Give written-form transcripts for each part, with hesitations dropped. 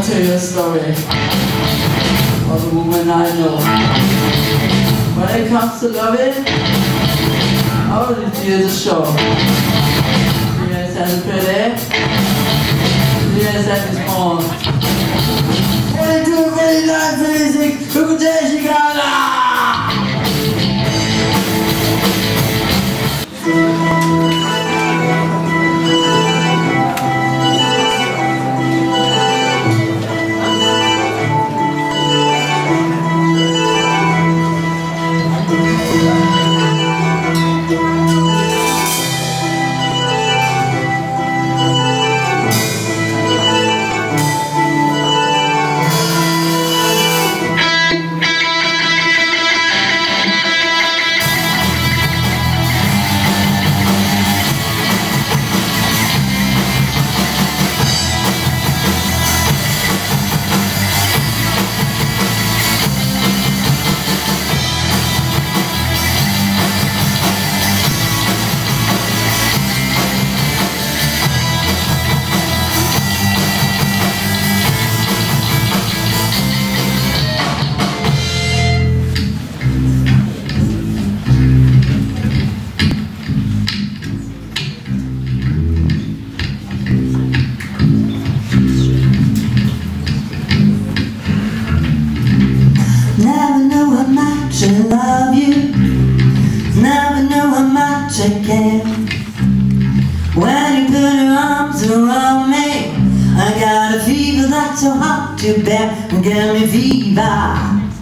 tell you a story of a woman I know. When it comes to loving, all it is a show. You guys have pretty. You guys have this more. When you do a really nice music, look at this, you gotta. I love you, never know how much I care. When you put your arms around me, I got a fever that's so hard to bear. Give me fever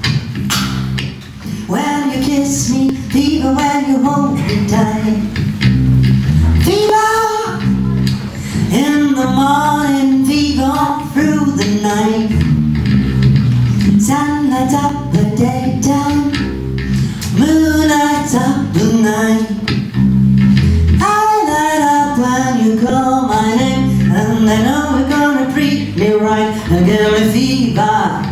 when you kiss me, fever when you hold me tight. Fever in the morning, fever all through the night. Sun lights up the daytime, moon lights up the night. I light up when you call my name, and I know you're gonna treat me right and give me fever.